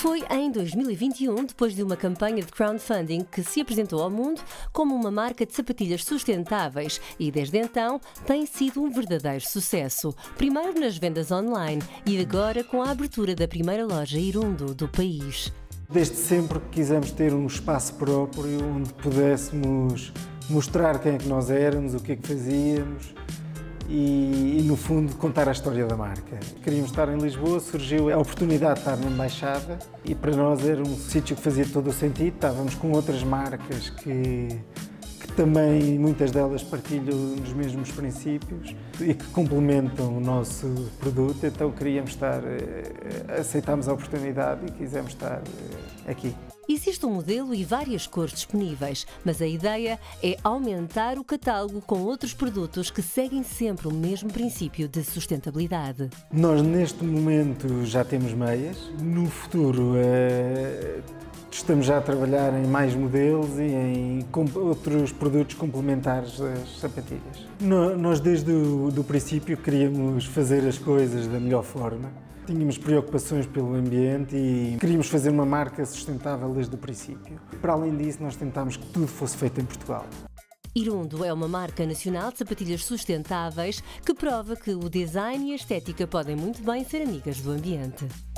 Foi em 2021, depois de uma campanha de crowdfunding, que se apresentou ao mundo como uma marca de sapatilhas sustentáveis e, desde então, tem sido um verdadeiro sucesso. Primeiro nas vendas online e agora com a abertura da primeira loja Irundo do país. Desde sempre quisemos ter um espaço próprio onde pudéssemos mostrar quem é que nós éramos, o que é que fazíamos e no fundo, contar a história da marca. Queríamos estar em Lisboa, surgiu a oportunidade de estar na Embaixada e para nós era um sítio que fazia todo o sentido. Estávamos com outras marcas que também, muitas delas, partilham os mesmos princípios e que complementam o nosso produto, então queríamos aceitámos a oportunidade e quisemos estar aqui. Existe um modelo e várias cores disponíveis, mas a ideia é aumentar o catálogo com outros produtos que seguem sempre o mesmo princípio de sustentabilidade. Nós, neste momento, já temos meias. No futuro, estamos já a trabalhar em mais modelos e em outros produtos complementares das sapatilhas. Nós, desde o princípio, queríamos fazer as coisas da melhor forma. Tínhamos preocupações pelo ambiente e queríamos fazer uma marca sustentável desde o princípio. Para além disso, nós tentámos que tudo fosse feito em Portugal. Irundo é uma marca nacional de sapatilhas sustentáveis que prova que o design e a estética podem muito bem ser amigas do ambiente.